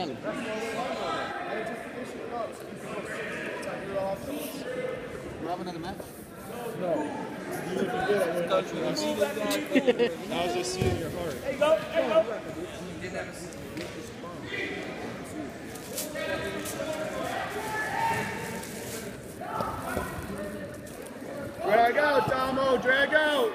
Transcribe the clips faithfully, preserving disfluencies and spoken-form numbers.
Nelly. You have another match? No. You looking good. I went out to I was just seeing your heart. Hey, go. Hey, go. Drag out, Damo. Drag out.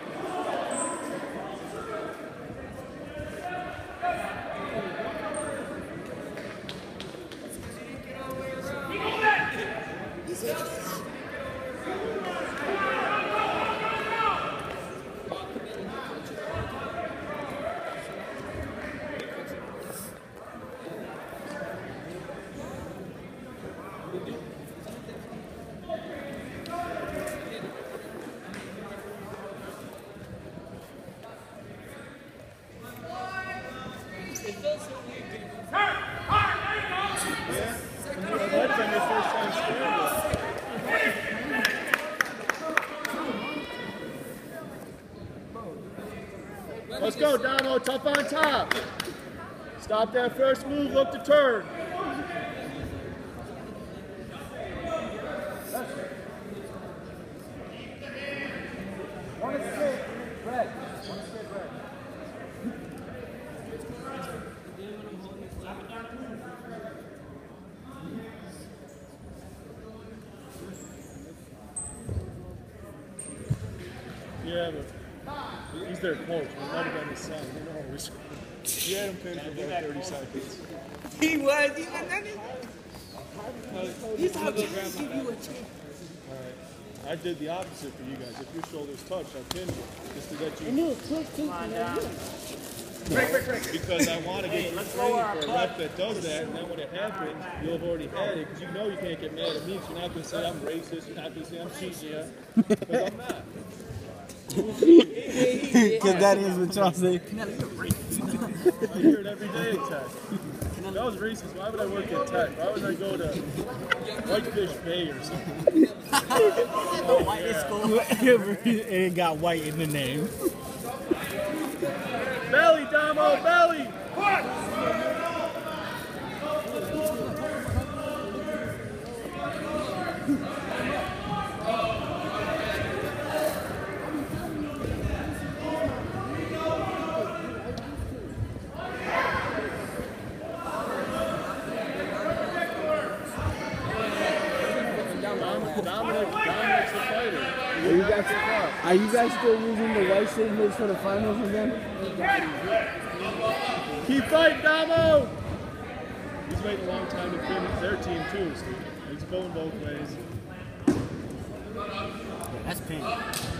Let's go, Damo. Tough on top. Stop that first move. Look to turn. One is straight, red. One is straight, red. Yeah, but he's their coach. He might have been his son. You know, we he had him pinned for about thirty seconds. He was. He was done it. He's how to give you a chance. All right. I did the opposite for you guys. If your shoulders touch, I pinned you just to get you. I knew it was too. Break, break, break. Because I want to get you training for a rep that does that, and then when it happens, you'll have already had it, because you know you can't get mad at me, so you're not going to say I'm racist, you're not going to say I'm cheating you, because I'm not. Because that is what y'all say. I hear it every day at Tech. If I was racist, why would I work at Tech? Why would I go to Whitefish Bay or something? Oh, And it got white in the name. Belly, Damo, belly! Dominic, Dominic's the fighter. Are you guys, are you guys still using the white signals for the finals again? Keep fighting, Damo! He's waiting a long time to finish their team too, Steve. He's going both ways. That's pain.